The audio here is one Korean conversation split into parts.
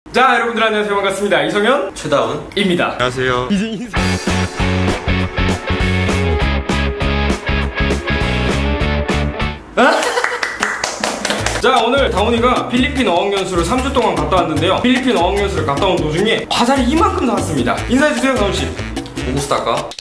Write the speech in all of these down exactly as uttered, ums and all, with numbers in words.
자, 여러분들 안녕하세요. 반갑습니다. 이성현, 최다운입니다. 안녕하세요. 이제 인사. 자, 오늘 다운이가 필리핀 어학연수를 삼 주 동안 갔다 왔는데요. 필리핀 어학연수를 갔다 온 도중에 과자를 이만큼 나왔습니다. 인사해주세요, 다운씨. 고구스타까?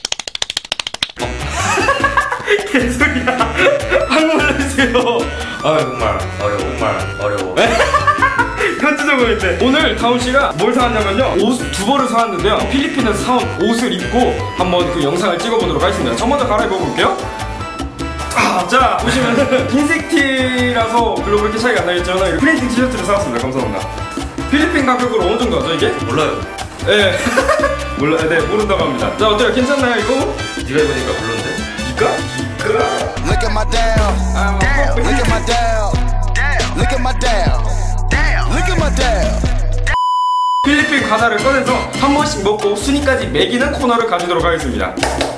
개소리야. 한국말 해주세요. 아, 정말 어려워, 정말 어려워. 편지 적응인데 오늘 다운씨가 뭘 사왔냐면요, 옷 두 벌을 사왔는데요. 필리핀에서 사온 옷을 입고 한번 그 영상을 찍어보도록 하겠습니다. 저 먼저 갈아입어 볼게요. 아, 자, 보시면은 흰색 티라서 별로 그렇게 차이가 안 나겠지만 프린팅 티셔츠를 사왔습니다. 감사합니다. 필리핀 가격으로 어느 정도 하죠, 이게? 몰라요. 네. 몰라, 네, 모른다고 합니다. 자, 어때요? 괜찮나요, 이거? 네가 입으니까 별론데? 니가? 니가? Look at my down. Damn. Look at my down. Damn. Look at my down. Damn. Look at my down. 필리핀 과자를 꺼내서 한 번씩 먹고 순위까지 매기는 코너를 가지도록 하겠습니다.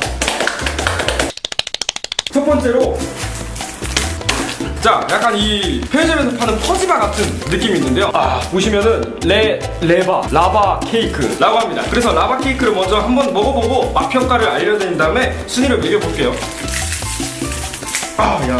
첫 번째로, 자, 약간 이 편의점에서 파는 퍼지바 같은 느낌이 있는데요. 아, 보시면은 레, 레바, 라바 케이크라고 합니다. 그래서 라바 케이크를 먼저 한번 먹어보고 맛 평가를 알려드린 다음에 순위를 매겨볼게요. 아, 야.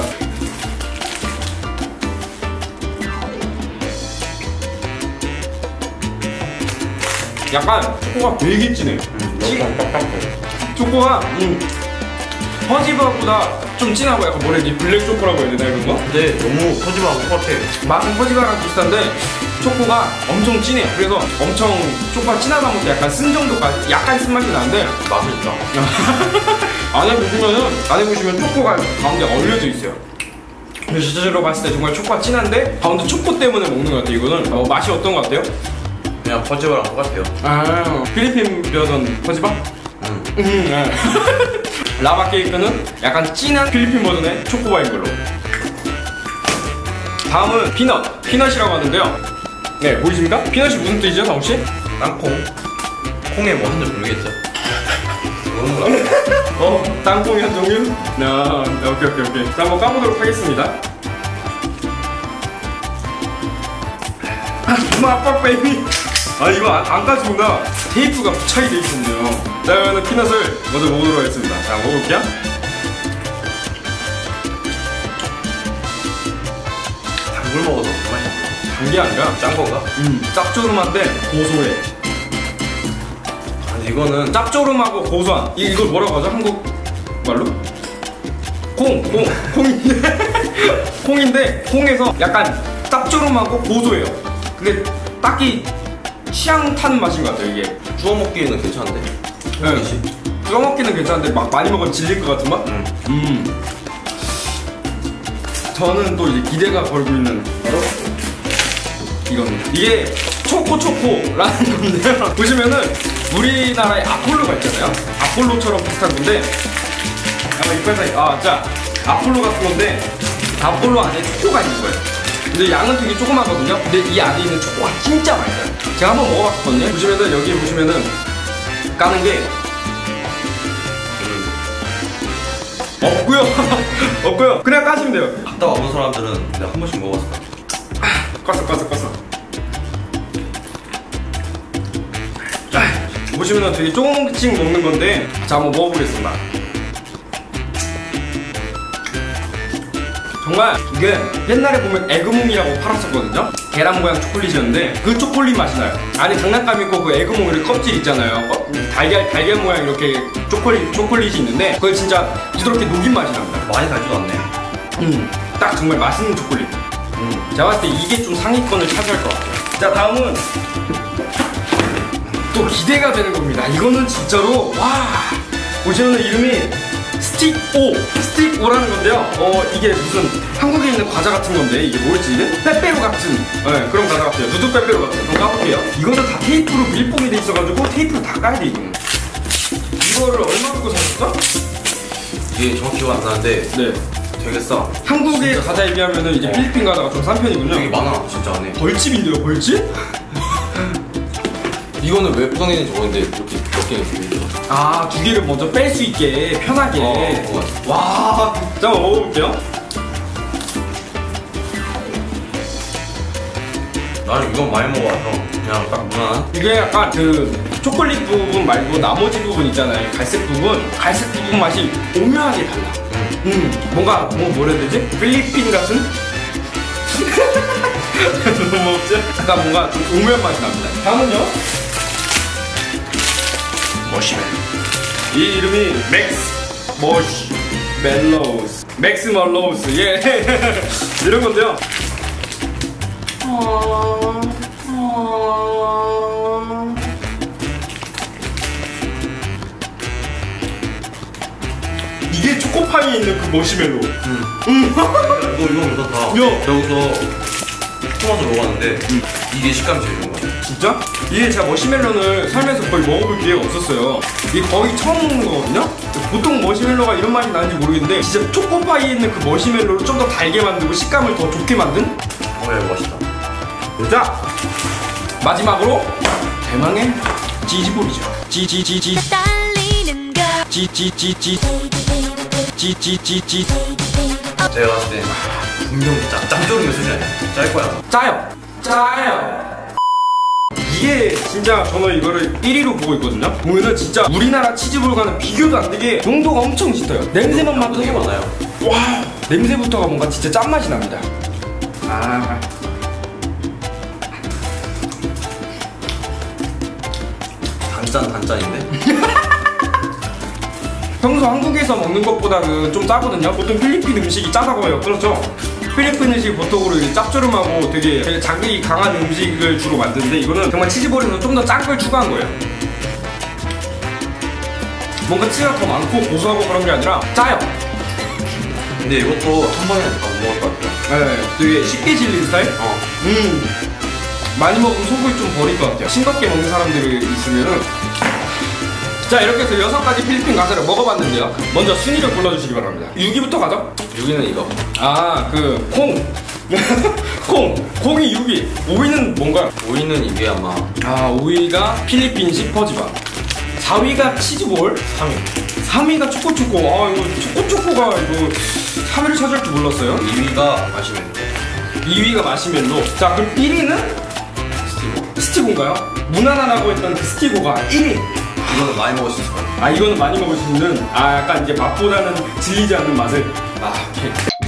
약간 초코가 되게 진해. 너무 딱딱해. 초코가 음, 퍼지바보다 좀 진하고 약간 뭐라 해야 되지? 블랙 초코라고 해야 되나 이런 거? 근데 너무 퍼지바하고 똑같아. 맛은 퍼지바랑 비슷한데 초코가 엄청 진해. 그래서 엄청 초코가 진하다 보니까 약간 쓴 정도까지 약간 쓴맛이 나는데 맛은 있다. 안에 보시면은 안에 보시면 초코가 가운데 얼려져 있어요. 근데 실제로 봤을 때 정말 초코가 진한데 가운데 초코 때문에 먹는 것 같아요. 이거는 어, 맛이 어떤 것 같아요? 그냥 퍼지바랑 똑같아요. 아, 필리핀 버전 퍼지바? 응. 음, 네. 라바 케이크는 약간 진한 필리핀 버전의 초코바인 걸로. 다음은 피넛, 피넛이라고 하는데요. 네, 보이십니까? 피넛이 무슨 뜻이죠, 다운씨? 땅콩. 콩에 뭐 한 점 모르겠죠? 그런 거. 어, 땅콩이 한 종류? 나, 네, 오케이, 오케이, 오케이. 자, 한번 까보도록 하겠습니다. 아, 아빠 베이비. 아, 이거 안, 안 까집니다. 테이프가 부착이 되어 있었네요. 자, 그러면 피넛을 먼저 먹어보도록 하겠습니다. 자, 먹어볼게요. 단물 먹어도 그 맛이 안 나. 단 게 아니라 짠 건가? 음, 짭조름한데 고소해. 아니, 이거는 짭조름하고 고소한. 이, 이걸 뭐라고 하죠? 한국 말로? 콩, 콩, 콩인데 콩인데 콩에서 약간 짭조름하고 고소해요. 근데 딱히 취향 타는 맛인 것 같아요, 이게. 주워 먹기에는 괜찮은데? 네. 주워 먹기는 괜찮은데 막 많이 먹으면 질릴 것 같은 맛? 응. 음. 저는 또 이제 기대가 걸고 있는 바로 이겁니다. 이게 초코초코라는 건데요. 보시면은 우리나라에 아폴로가 있잖아요. 아폴로처럼 비슷한 건데 약간 이빨 아, 자, 아폴로 같은 건데 아폴로 안에 초코가 있는 거예요. 근데 양은 되게 조그마거든요. 근데 이 안에 있는 초코가 진짜 맛있어요. 제가 한번 먹어봤거든요. 보시면은 여기 보시면은 까는 게 없고요. 없고요. 그냥 까시면 돼요. 갔다 와본 사람들은 내가 한 번씩 먹어봤을 것 같아. 껐어 껐어 껐어. 보시면은 되게 조금씩 먹는 건데, 자, 한번 먹어보겠습니다. 정말 이게 옛날에 보면 에그몽이라고 팔았었거든요. 계란 모양 초콜릿이었는데 그 초콜릿 맛이 나요. 안에 장난감 있고 그 에그몽 이렇게 껍질 있잖아요. 어, 달걀 달걀 모양 이렇게 초콜릿 초콜릿이 있는데 그걸 진짜 부드럽게 녹인 맛이 납니다. 많이 달지도 않네. 음, 딱 정말 맛있는 초콜릿. 음, 제가 봤을 때 이게 좀 상위권을 차지할 것 같아요. 자, 다음은 또 기대가 되는 겁니다. 이거는 진짜로 와, 보시면 이름이 스틱오, 스틱오라는 건데요. 어, 이게 무슨 한국에 있는 과자 같은 건데 이게 뭐였지 이게? 빼빼로 같은, 네, 그런 과자 같아요. 누드 빼빼로 같은. 한번 까볼게요. 이거는 다 테이프로 밀봉이 돼 있어가지고 테이프를 다 까야 돼. 이거는. 이거를 얼마 주고 샀었죠? 이게 정확히 기억 안 나는데 네, 되게 싸. 한국의 과자에 비하면은 이제 어. 필리핀 과자가 좀 싼 편이군요. 되게 많아, 진짜 안에. 벌집인데요, 벌집? 이거는 왜 포장되는지 모르겠는데 이렇게 몇 개는 들어있죠. 아, 두 개를 먼저 뺄 수 있게 편하게. 어, 어. 와, 자, 한번 먹어볼게요. 나는 이건 많이 먹어와서 그냥 그냥 딱 무난한. 이게 약간 그 초콜릿 부분 말고 나머지 부분 있잖아요. 갈색 부분, 갈색 부분 맛이 오묘하게 달라. 음, 음 뭔가 뭐 뭐라 해야 되지? 필리핀 같은? 너무 없지? 약간 뭔가 좀 오묘한 맛이 납니다. 다음은요? 머시멜로. 이 이름이 맥스 머시 멜로우스 맥스 멜로우스 예 이런 건데요. 어... 어... 이게 초코파이에 있는 그 머시멜로. 음. 음. 이거 이거 괜찮다. 야. 여기서 토마토 먹었는데 음. 이게 식감이 제일 좋은 것 같아. 진짜? 이게 제가 머시멜로는 살면서 거의 먹어볼 기회가 없었어요. 이게 거의 처음 먹는 거거든요? 보통 머시멜로가 이런 맛이 나는지 모르겠는데 진짜 초코파이에 있는 그 머시멜로를 좀 더 달게 만들고 식감을 더 좋게 만든? 어, 야, 이거 맛있다. 자! 마지막으로 대망의 지지볼이죠. 지지지지 떨리는 걸 지지지지 지지지지 제가 봤을 때 분명 짜, 짭조름의 수준이 아니야. 짤 거야. 짜요! 짜요! 이게 진짜 저는 이거를 일 위로 보고 있거든요. 보면은 진짜 우리나라 치즈볼과는 비교도 안 되게 농도가 엄청 짙어요. 냄새만 맡아도 되게 많아요. 와 냄새부터가 뭔가 진짜 짠맛이 납니다. 아 단짠 단짠인데? 평소 한국에서 먹는 것보다는 좀 짜거든요. 보통 필리핀 음식이 짜다고 해요. 그렇죠? 필리핀 음식이 보통으로 이제 짭조름하고 되게, 되게 자극이 강한 음식을 주로 만드는데 이거는 정말 치즈볼에서 좀 더 짠 걸 추가한 거예요. 뭔가 치즈가 더 많고 고소하고 그런 게 아니라 짜요. 근데 이것도 한 번에 다 못 먹을 것 같아요. 네, 되게 쉽게 질린 스타일? 어. 음 많이 먹으면 속을 좀 버릴 것 같아요. 싱겁게 먹는 사람들이 있으면은. 자 이렇게 해서 여섯 가지 필리핀 과자를 먹어봤는데요. 먼저 순위를 골라주시기 바랍니다. 육 위부터 가죠. 육 위는 이거. 아 그 콩. 콩. 콩이 육 위. 오 위는 뭔가요? 오 위는 이게 아마 아 오 위가 필리핀식 퍼지바. 사 위가 치즈볼. 삼 위. 삼 위가 초코초코. 아 이거 초코초코가 이거 삼 위를 차지할 줄 몰랐어요. 이 위가 마시멜로. 이 위가 마시멜로. 자 그럼 일 위는 스티브. 스티고인가요? 무난하다고 했던 그 스티고가 일 위. 이거는 많이 먹을 수 있을 것 같아요. 아 이거는 많이 먹을 수 있는 아 약간 이제 맛보다는 질리지 않는 맛을. 아 오케이.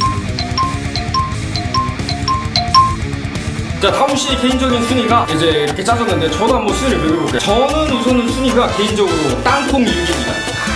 자 다음 씨의 개인적인 순위가 이제 이렇게 짜졌는데 저도 한번 순위를 매겨볼게요. 저는 우선은 순위가 개인적으로 땅콩 이 위입니다.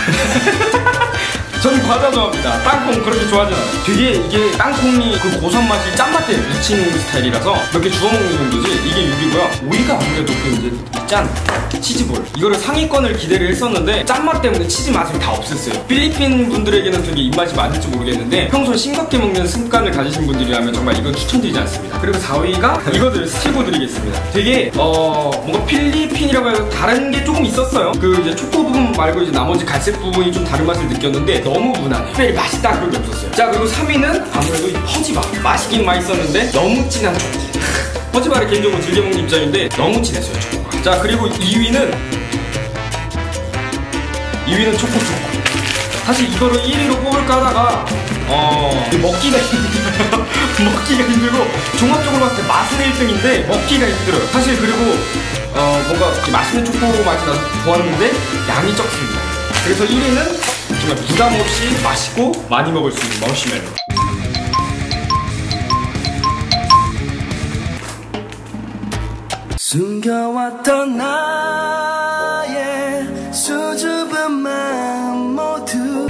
저는 과자 좋아합니다. 땅콩 그렇게 좋아하진 않아요. 되게 이게 땅콩이 그 고소한 맛이 짠맛에 묻히는 스타일이라서 몇 개 주워 먹는 정도지. 이게 육 위고요. 오 위가 아무래도 그 이제 짠 치즈볼. 이거를 상위권을 기대를 했었는데 짠맛 때문에 치즈 맛이 다 없었어요. 필리핀 분들에게는 되게 입맛이 맞을지 모르겠는데 평소에 싱겁게 먹는 습관을 가지신 분들이라면 정말 이건 추천드리지 않습니다. 그리고 사 위가 이거들 스티고 드리겠습니다. 되게 어 뭔가 필리핀이라고 해서 다른 게 조금 있었어요. 그 이제 초코 부분 말고 이제 나머지 갈색 부분이 좀 다른 맛을 느꼈는데 너무 무난해. 특별히 맛있다 그런 게 없었어요. 자 그리고 삼 위는 아무래도 이 퍼지바. 맛있긴 맛있었는데 너무 진한 초코. 퍼지바를 개인적으로 즐겨 먹는 입장인데 너무 진했어요 초코가. 자 그리고 이 위는 이 위는 초코초코. 사실 이거를 일 위로 뽑을까 하다가 어 먹기가 힘들어요. 먹기가 힘들고 종합적으로 봤을 때 맛은 일 등인데 먹기가 힘들어요. 사실 그리고 어 뭔가 이렇게 맛있는 초코 맛이 나서 좋았는데 양이 적습니다. 그래서 일 위는 정말 부담 없이 맛있고 많이 먹을 수 있는 머시멜로. 숨겨왔던 나의 수줍은 마음 모두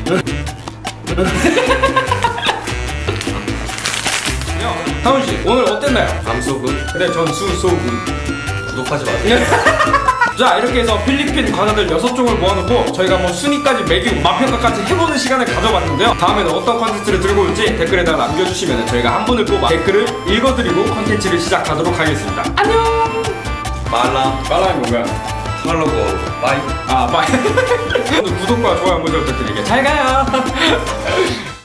타훈씨 오늘 어땠나요? 감소근 네 전 수소군. 구독하지 마세요. 자 이렇게 해서 필리핀 과자들 여섯 종을 모아놓고 저희가 뭐 순위까지 매기고 맛평가까지 해보는 시간을 가져봤는데요. 다음에는 어떤 컨텐츠를 들고 올지 댓글에다가 남겨주시면 저희가 한 분을 뽑아 댓글을 읽어드리고 컨텐츠를 시작하도록 하겠습니다. 안녕. 말라 말라는 뭔가요? 스말로고 바이. 아 바이. 구독과 좋아요 한번 좀 부탁드릴게요. 잘 가요.